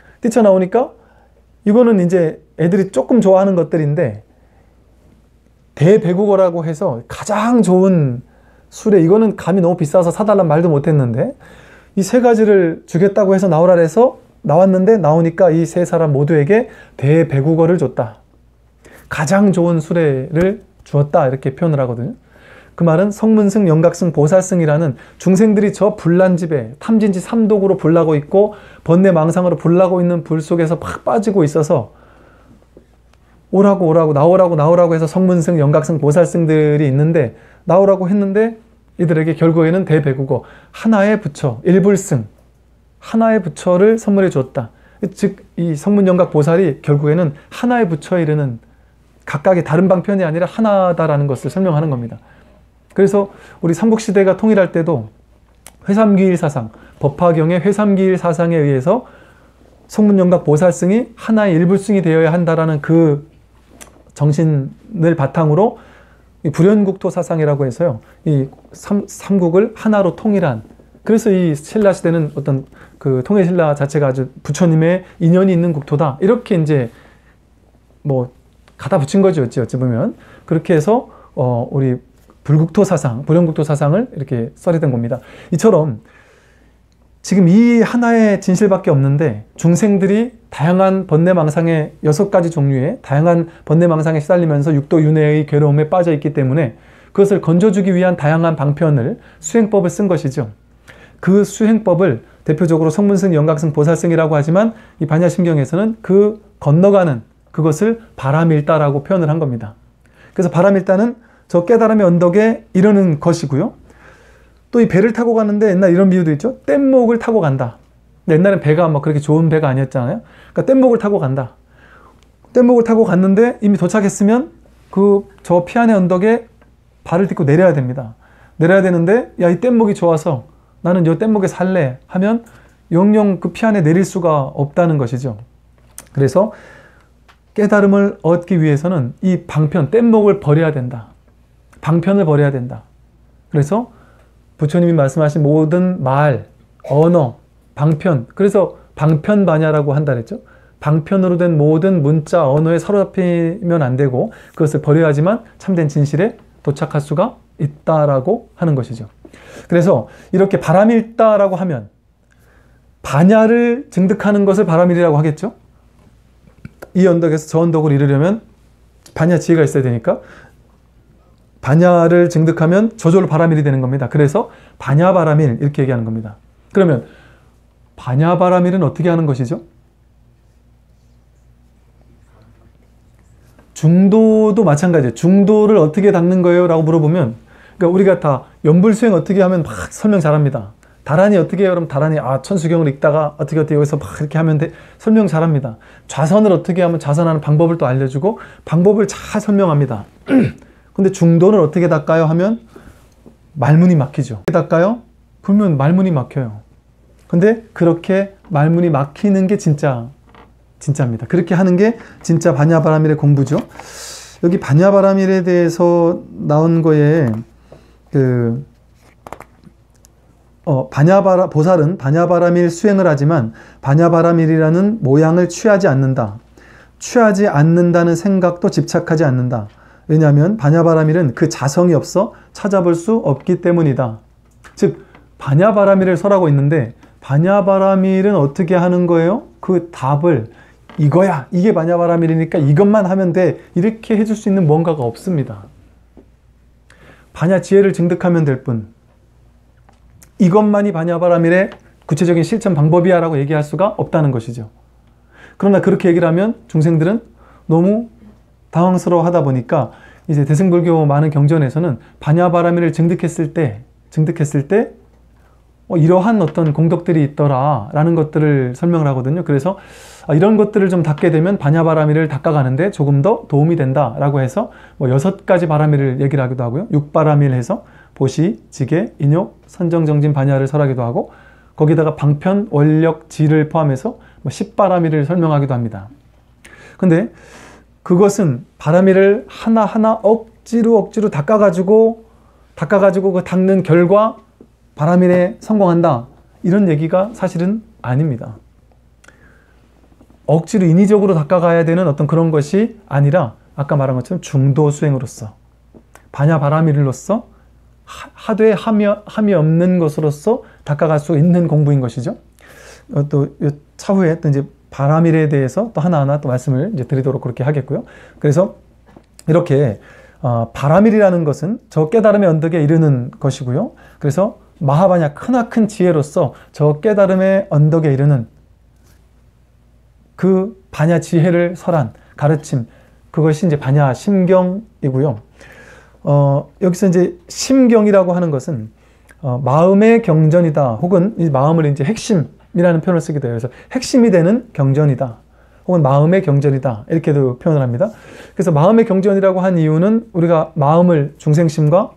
뛰쳐나오니까 이거는 이제 애들이 조금 좋아하는 것들인데 대배국어라고 해서 가장 좋은 수레, 이거는 감이 너무 비싸서 사달란 말도 못했는데 이 세 가지를 주겠다고 해서 나오라 해서 나왔는데, 나오니까 이 세 사람 모두에게 대배국어를 줬다. 가장 좋은 수레를 주었다, 이렇게 표현을 하거든요. 그 말은 성문승, 영각승, 보살승이라는 중생들이 저 불난집에 탐진치 삼독으로 불나고 있고 번뇌망상으로 불나고 있는 불 속에서 팍 빠지고 있어서 오라고 나오라고 해서 성문승, 영각승, 보살승들이 있는데 나오라고 했는데 이들에게 결국에는 대배국어, 하나의 부처, 일불승, 하나의 부처를 선물해 주었다. 즉 이 성문영각 보살이 결국에는 하나의 부처에 이르는, 각각의 다른 방편이 아니라 하나다라는 것을 설명하는 겁니다. 그래서 우리 삼국시대가 통일할 때도 회삼기일 사상, 법화경의 회삼기일 사상에 의해서 성문영각 보살승이 하나의 일불승이 되어야 한다라는 그 정신을 바탕으로 이 불연국토 사상이라고 해서요, 이 삼국을 하나로 통일한, 그래서 이 신라 시대는 어떤 그 통일신라 자체가 아주 부처님의 인연이 있는 국토다, 이렇게 이제 뭐 갖다 붙인 거죠, 어찌 보면. 그렇게 해서 우리 불국토 사상, 불연국토 사상을 이렇게 써리된 겁니다. 이처럼 지금 이 하나의 진실밖에 없는데 중생들이 다양한 번뇌망상의 6가지 종류의 다양한 번뇌망상에 시달리면서 육도윤회의 괴로움에 빠져 있기 때문에 그것을 건져주기 위한 다양한 방편을, 수행법을 쓴 것이죠. 그 수행법을 대표적으로 성문승, 영각승, 보살승이라고 하지만 이 반야심경에서는 그 건너가는 그것을 바람일다라고 표현을 한 겁니다. 그래서 바람일다는 저 깨달음의 언덕에 이르는 것이고요. 또 이 배를 타고 가는데 옛날 이런 비유도 있죠. 뗏목을 타고 간다. 옛날엔 배가 뭐 그렇게 좋은 배가 아니었잖아요. 그러니까 뗏목을 타고 간다. 뗏목을 타고 갔는데 이미 도착했으면 그 저 피안의 언덕에 발을 딛고 내려야 됩니다. 내려야 되는데 야, 이 뗏목이 좋아서 나는 이 뗏목에 살래 하면 영영 그 피안에 내릴 수가 없다는 것이죠. 그래서 깨달음을 얻기 위해서는 이 방편, 뗏목을 버려야 된다. 방편을 버려야 된다. 그래서 부처님이 말씀하신 모든 말, 언어, 방편, 그래서 방편반야라고 한다 그랬죠. 방편으로 된 모든 문자, 언어에 사로잡히면 안 되고 그것을 버려야지만 참된 진실에 도착할 수가 있다라고 하는 것이죠. 그래서 이렇게 바람일다라고 하면 반야를 증득하는 것을 바람일이라고 하겠죠. 이 언덕에서 저 언덕을 이루려면 반야 지혜가 있어야 되니까 반야를 증득하면 저절로 바람일이 되는 겁니다. 그래서 반야바람일 이렇게 얘기하는 겁니다. 그러면 반야바람일은 어떻게 하는 것이죠? 중도도 마찬가지예요. 중도를 어떻게 닦는 거예요? 라고 물어보면, 그러니까 우리가 다 연불수행 어떻게 하면 막 설명 잘합니다. 다란이 어떻게 해요? 그럼 다란이 천수경을 읽다가 어떻게 여기서 막 이렇게 하면 돼. 설명 잘합니다. 좌선을 어떻게 하면 좌선하는 방법을 또 알려주고 방법을 잘 설명합니다. 근데 중도는 어떻게 닦아요? 하면 말문이 막히죠. 어떻게 닦아요? 그러면 말문이 막혀요. 근데 그렇게 말문이 막히는 게 진짜입니다. 그렇게 하는 게 진짜 반야바라밀의 공부죠. 여기 반야바라밀에 대해서 나온 거에 보살은 반야바라밀 수행을 하지만 반야바라밀이라는 모양을 취하지 않는다. 취하지 않는다는 생각도 집착하지 않는다. 왜냐하면 반야바라밀은 그 자성이 없어 찾아볼 수 없기 때문이다. 즉 반야바라밀을 설하고 있는데 반야바라밀은 어떻게 하는 거예요? 그 답을 이거야, 이게 반야바라밀이니까 이것만 하면 돼, 이렇게 해줄 수 있는 뭔가가 없습니다. 반야 지혜를 증득하면 될 뿐, 이것만이 반야바라밀의 구체적인 실천 방법이야 라고 얘기할 수가 없다는 것이죠. 그러나 그렇게 얘기를 하면 중생들은 너무 당황스러워 하다 보니까 이제 대승불교 많은 경전에서는 반야바라밀을 증득했을 때 이러한 어떤 공덕들이 있더라 라는 것들을 설명을 하거든요. 그래서 이런 것들을 좀 닦게 되면 반야바라밀을 닦아가는데 조금 더 도움이 된다 라고 해서 6가지 바라밀을 얘기를 하기도 하고요. 6바라밀 해서 보시, 지계, 인욕, 선정정진, 반야를 설하기도 하고 거기다가 방편, 원력, 지를 포함해서 10바라밀을 설명하기도 합니다. 근데 그것은 바라밀을 하나하나 억지로 닦아가지고 그 닦는 결과 바라밀에 성공한다, 이런 얘기가 사실은 아닙니다. 억지로 인위적으로 닦아가야 되는 어떤 그런 것이 아니라 아까 말한 것처럼 중도 수행으로서 반야바라밀로서 하되 함이 없는 것으로서 닦아갈 수 있는 공부인 것이죠. 또 차후에 또 이제 바라밀에 대해서 또 하나하나 또 말씀을 이제 드리도록 그렇게 하겠고요. 그래서 이렇게 바라밀이라는 것은 저 깨달음의 언덕에 이르는 것이고요. 그래서 마하바냐 크나큰 지혜로서 저 깨달음의 언덕에 이르는 그 반야 지혜를 설한 가르침, 그것이 이제 반야 심경이고요. 여기서 이제 심경이라고 하는 것은 마음의 경전이다, 혹은 이 마음을 이제 핵심이라는 표현을 쓰기도 해요. 그래서 핵심이 되는 경전이다, 혹은 마음의 경전이다, 이렇게도 표현을 합니다. 그래서 마음의 경전이라고 한 이유는 우리가 마음을 중생심과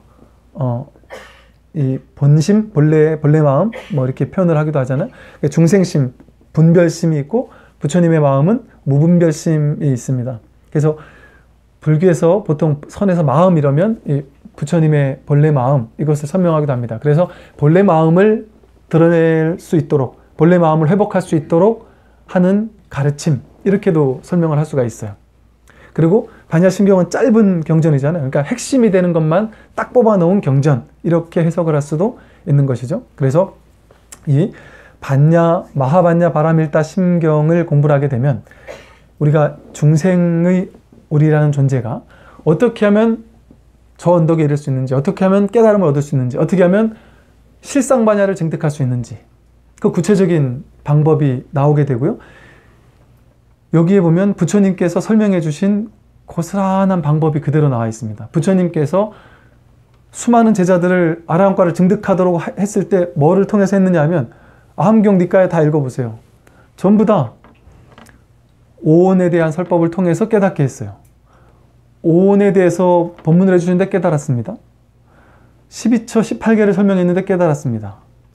이 본심, 본래 마음 뭐 이렇게 표현을 하기도 하잖아요. 중생심, 분별심이 있고 부처님의 마음은 무분별심이 있습니다. 그래서 불교에서 보통 선에서 마음 이러면 이 부처님의 본래 마음, 이것을 설명하기도 합니다. 그래서 본래 마음을 드러낼 수 있도록, 본래 마음을 회복할 수 있도록 하는 가르침, 이렇게도 설명을 할 수가 있어요. 그리고 반야심경은 짧은 경전이잖아요. 그러니까 핵심이 되는 것만 딱 뽑아 놓은 경전, 이렇게 해석을 할 수도 있는 것이죠. 그래서 이 마하반야 바라밀다 심경을 공부를 하게 되면 우리가 중생의 우리라는 존재가 어떻게 하면 저 언덕에 이를 수 있는지, 어떻게 하면 깨달음을 얻을 수 있는지, 어떻게 하면 실상반야를 증득할 수 있는지, 그 구체적인 방법이 나오게 되고요. 여기에 보면 부처님께서 설명해 주신 고스란한 방법이 그대로 나와 있습니다. 부처님께서 수많은 제자들을 아라한과를 증득하도록 했을 때 뭐를 통해서 했느냐 하면 아함경 니까에 다 읽어보세요. 전부 다 오온에 대한 설법을 통해서 깨닫게 했어요. 오온에 대해서 법문을 해주시는데 깨달았습니다. 12처 18개를 설명했는데 깨달았습니다.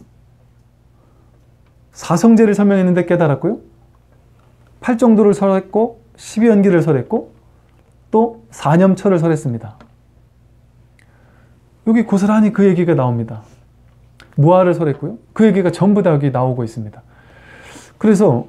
사성제를 설명했는데 깨달았고요. 8정도를 설했고 12연기를 설했고 또 4념처를 설했습니다. 여기 고스란히 그 얘기가 나옵니다. 무아를 설했고요. 그 얘기가 전부 다 여기 나오고 있습니다. 그래서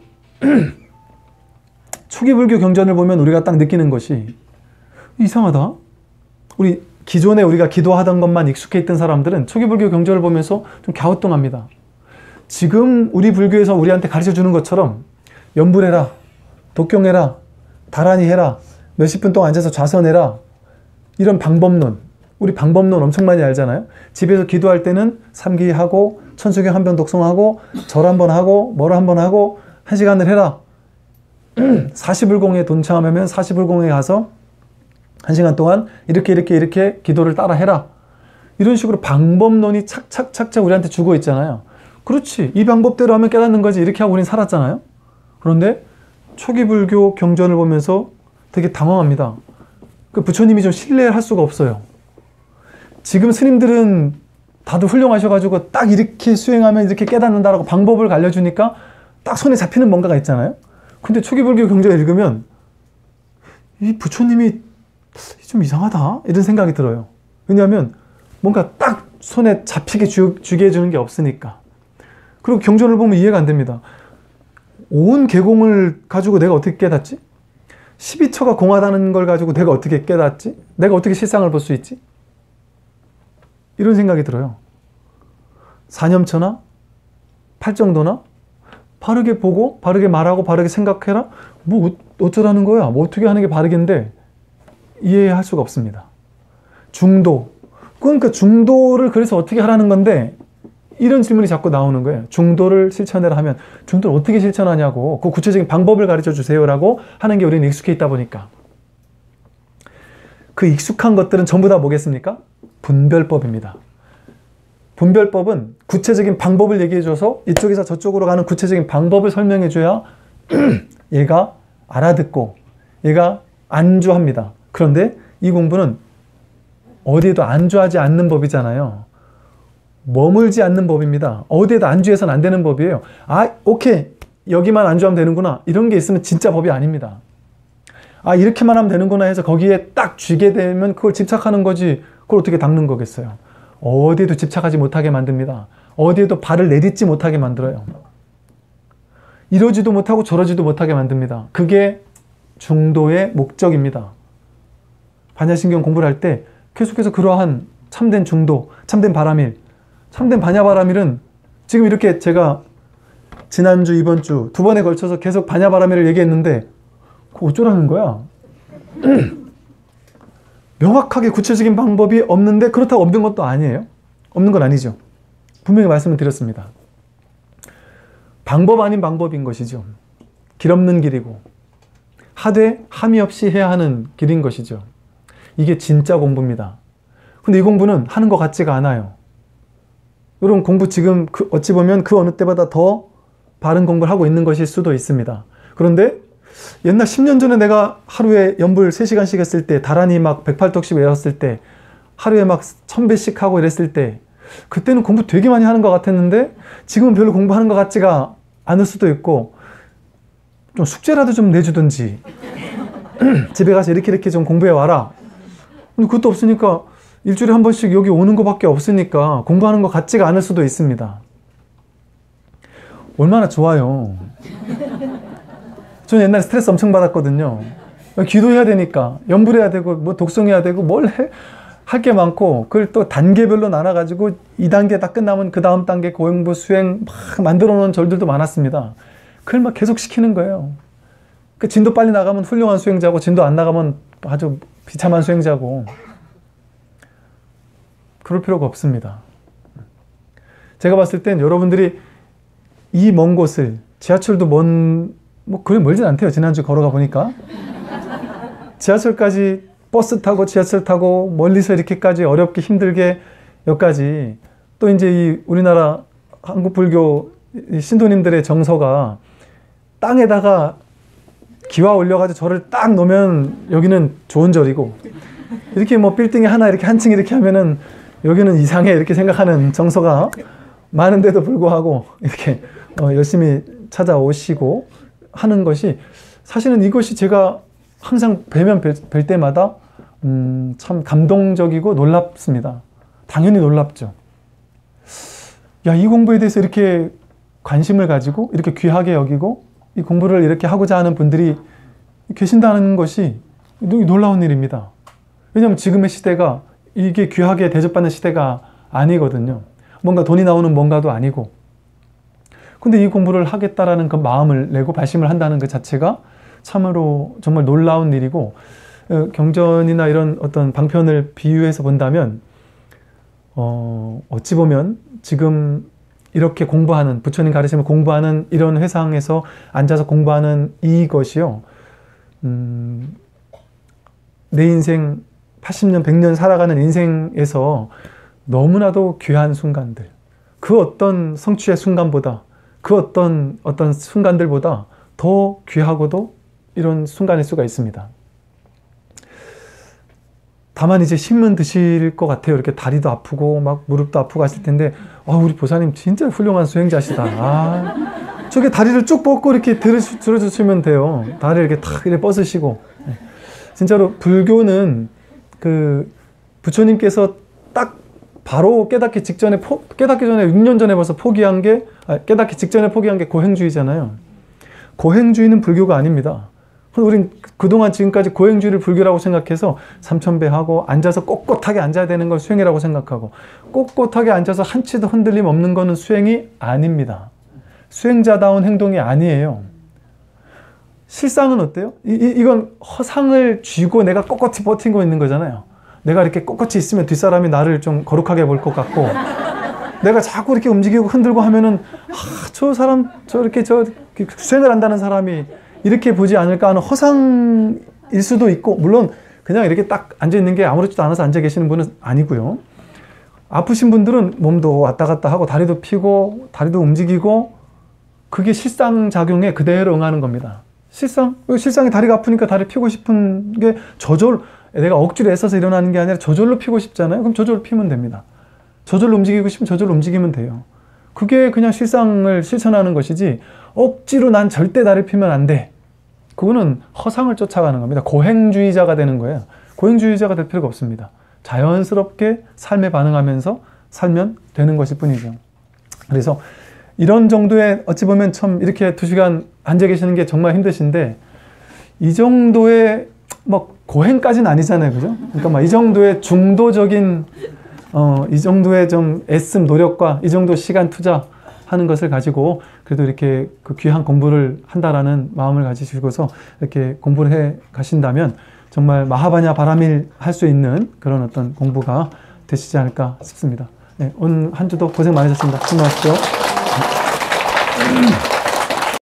초기 불교 경전을 보면 우리가 딱 느끼는 것이 이상하다. 우리 기존에 우리가 기도하던 것만 익숙해 있던 사람들은 초기 불교 경전을 보면서 좀 갸우뚱합니다. 지금 우리 불교에서 우리한테 가르쳐 주는 것처럼 염불해라, 독경해라, 다란히 해라, 몇십 분 동안 앉아서 좌선해라, 이런 방법론, 우리 방법론 엄청 많이 알잖아요. 집에서 기도할 때는 삼기하고 천수경 한 병 독송하고 절 한번 하고 뭐를 한번 하고 1시간을 해라. 40불공에 동참하면 40불공에 가서 1시간 동안 이렇게 기도를 따라 해라. 이런 식으로 방법론이 착착착착 우리한테 주고 있잖아요. 그렇지, 이 방법대로 하면 깨닫는 거지, 이렇게 하고 우린 살았잖아요. 그런데 초기 불교 경전을 보면서 되게 당황합니다. 그 부처님이 좀 신뢰할 수가 없어요. 지금 스님들은 다들 훌륭하셔가지고 딱 이렇게 수행하면 이렇게 깨닫는다라고 방법을 알려주니까 딱 손에 잡히는 뭔가가 있잖아요. 근데 초기 불교 경전을 읽으면 이 부처님이 좀 이상하다, 이런 생각이 들어요. 왜냐하면 뭔가 딱 손에 잡히게 주게 해주는 게 없으니까. 그리고 경전을 보면 이해가 안 됩니다. 온 계공을 가지고 내가 어떻게 깨닫지? 12처가 공하다는 걸 가지고 내가 어떻게 깨닫지? 내가 어떻게 실상을 볼 수 있지? 이런 생각이 들어요. 4념처나 8정도나 바르게 보고 바르게 말하고 바르게 생각해라? 뭐 어쩌라는 거야? 뭐 어떻게 하는 게 바르겠는데 이해할 수가 없습니다. 중도. 그러니까 중도를 그래서 어떻게 하라는 건데 이런 질문이 자꾸 나오는 거예요. 중도를 실천해라 하면 중도를 어떻게 실천하냐고, 그 구체적인 방법을 가르쳐 주세요라고 하는 게 우리는 익숙해 있다 보니까 그 익숙한 것들은 전부 다 뭐겠습니까? 분별법입니다. 분별법은 구체적인 방법을 얘기해줘서 이쪽에서 저쪽으로 가는 구체적인 방법을 설명해줘야 얘가 알아듣고 얘가 안주합니다. 그런데 이 공부는 어디에도 안주하지 않는 법이잖아요. 머물지 않는 법입니다. 어디에도 안주해서는 안 되는 법이에요. 아, 오케이, 여기만 안주하면 되는구나, 이런 게 있으면 진짜 법이 아닙니다. 아, 이렇게만 하면 되는구나 해서 거기에 딱 쥐게 되면 그걸 집착하는 거지, 그걸 어떻게 닦는 거겠어요. 어디에도 집착하지 못하게 만듭니다. 어디에도 발을 내딛지 못하게 만들어요. 이러지도 못하고 저러지도 못하게 만듭니다. 그게 중도의 목적입니다. 반야심경 공부를 할 때 계속해서 그러한 참된 중도, 참된 바라밀, 참된 반야바라밀은 지금 이렇게 제가 지난주, 이번주 두 번에 걸쳐서 계속 반야바라밀을 얘기했는데 그거 어쩌라는 거야? 명확하게 구체적인 방법이 없는데 그렇다고 없는 것도 아니에요. 없는 건 아니죠. 분명히 말씀을 드렸습니다. 방법 아닌 방법인 것이죠. 길 없는 길이고 하되 함이 없이 해야 하는 길인 것이죠. 이게 진짜 공부입니다. 근데 이 공부는 하는 것 같지가 않아요. 여러분 공부 지금 어찌 보면 그 어느 때보다 더 바른 공부를 하고 있는 것일 수도 있습니다. 그런데 옛날 10년 전에 내가 하루에 연불 3시간씩 했을 때, 다란히 막 108독씩 외웠을 때, 하루에 막 1000배씩 하고 이랬을 때, 그때는 공부 되게 많이 하는 것 같았는데 지금은 별로 공부하는 것 같지가 않을 수도 있고, 좀 숙제라도 좀 내주든지 집에 가서 이렇게 좀 공부해 와라. 근데 그것도 없으니까 일주일에 한 번씩 여기 오는 것밖에 없으니까 공부하는 것 같지가 않을 수도 있습니다. 얼마나 좋아요. 저는 옛날에 스트레스 엄청 받았거든요. 기도해야 되니까, 연불해야 되고, 뭐 독송해야 되고, 뭘 할 게 많고, 그걸 또 단계별로 나눠가지고 2단계 딱 끝나면 그 다음 단계 고행부 수행 막 만들어 놓은 절들도 많았습니다. 그걸 막 계속 시키는 거예요. 그 진도 빨리 나가면 훌륭한 수행자고, 진도 안 나가면 아주 비참한 수행자고. 그럴 필요가 없습니다. 제가 봤을 땐 여러분들이 이 먼 곳을, 지하철도 그리 멀진 않대요. 지난주 걸어가 보니까. 지하철까지 버스 타고 지하철 타고 멀리서 이렇게까지 어렵게 힘들게 여기까지, 또 이제 이 우리나라 한국 불교 신도님들의 정서가 땅에다가 기와 올려가지고 절을 딱 놓으면 여기는 좋은 절이고, 이렇게 뭐 빌딩이 하나 이렇게 한 층 이렇게 하면은 여기는 이상해 이렇게 생각하는 정서가 많은데도 불구하고 이렇게 열심히 찾아오시고 하는 것이, 사실은 이것이 제가 항상 뵐 때마다 참 감동적이고 놀랍습니다. 당연히 놀랍죠. 야, 이 공부에 대해서 이렇게 관심을 가지고 이렇게 귀하게 여기고 이 공부를 이렇게 하고자 하는 분들이 계신다는 것이 놀라운 일입니다. 왜냐하면 지금의 시대가 이게 귀하게 대접받는 시대가 아니거든요. 뭔가 돈이 나오는 뭔가도 아니고. 근데 이 공부를 하겠다라는 그 마음을 내고 발심을 한다는 그 자체가 참으로 정말 놀라운 일이고, 경전이나 이런 어떤 방편을 비유해서 본다면 어찌 보면 지금 이렇게 공부하는, 부처님 가르침을 공부하는 이런 회상에서 앉아서 공부하는 이것이요, 내 인생 80년, 100년 살아가는 인생에서 너무나도 귀한 순간들, 그 어떤 성취의 순간보다, 그 어떤 순간들보다 더 귀하고도 이런 순간일 수가 있습니다. 다만 이제 힘은 드실 것 같아요. 이렇게 다리도 아프고 막 무릎도 아프고 하실 텐데, 우리 보사님 진짜 훌륭한 수행자시다. 저게 다리를 쭉 뻗고 이렇게 들어주시면 돼요. 다리를 이렇게 탁 이렇게 뻗으시고. 진짜로 불교는 그 부처님께서 딱 바로 깨닫기 전에 6년 전에 벌써 포기한 게, 깨닫기 직전에 포기한 게 고행주의잖아요. 고행주의는 불교가 아닙니다. 우린 그동안 지금까지 고행주의를 불교라고 생각해서 삼천배 하고 앉아서 꼿꼿하게 앉아야 되는 걸 수행이라고 생각하고, 꼿꼿하게 앉아서 한치도 흔들림 없는 거는 수행이 아닙니다. 수행자다운 행동이 아니에요. 실상은 어때요? 이건 허상을 쥐고 내가 꼿꼿이 버티고 있는 거잖아요. 내가 이렇게 꼿꼿이 있으면 뒷사람이 나를 좀 거룩하게 볼 것 같고, 내가 자꾸 이렇게 움직이고 흔들고 하면은 저 사람 저렇게 수행을 한다는 사람이 이렇게 보지 않을까 하는 허상일 수도 있고, 물론 그냥 이렇게 딱 앉아있는 게 아무렇지도 않아서 앉아 계시는 분은 아니고요. 아프신 분들은 몸도 왔다 갔다 하고 다리도 피고 다리도 움직이고, 그게 실상작용에 그대로 응하는 겁니다. 실상이 다리가 아프니까 다리 피고 싶은 게 저절로, 내가 억지로 애써서 일어나는 게 아니라 저절로 피고 싶잖아요. 그럼 저절로 피면 됩니다. 저절로 움직이고 싶으면 저절로 움직이면 돼요. 그게 그냥 실상을 실천하는 것이지, 억지로 난 절대 다리 피면 안 돼, 그거는 허상을 쫓아가는 겁니다. 고행주의자가 되는 거예요. 고행주의자가 될 필요가 없습니다. 자연스럽게 삶에 반응하면서 살면 되는 것일 뿐이죠. 그래서 이런 정도의, 어찌 보면 참 이렇게 2시간 앉아 계시는 게 정말 힘드신데, 이 정도의 뭐 고행까지는 아니잖아요, 그죠? 그러니까 막 이 정도의 중도적인 이 정도의 좀 애씀 노력과 이 정도 시간 투자하는 것을 가지고 그래도 이렇게 그 귀한 공부를 한다라는 마음을 가지시고서 이렇게 공부를 해 가신다면 정말 마하바냐 바라밀 할 수 있는 그런 어떤 공부가 되시지 않을까 싶습니다. 네, 오늘 한 주도 고생 많으셨습니다. 수고하십시오.